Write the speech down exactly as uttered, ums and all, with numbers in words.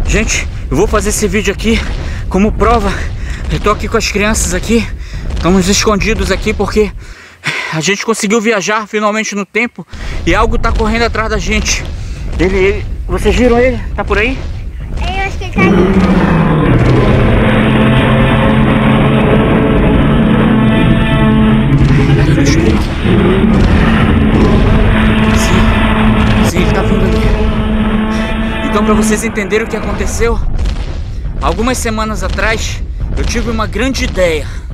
Gente, eu vou fazer esse vídeo aqui como prova. Eu tô aqui com as crianças aqui. Estamos escondidos aqui porque a gente conseguiu viajar finalmente no tempo e algo tá correndo atrás da gente. Ele, ele, vocês viram ele? Tá por aí? Eu acho que ele tá ali. Sim, sim, ele tá vindo ali. Então, para vocês entenderem o que aconteceu, algumas semanas atrás eu tive uma grande ideia.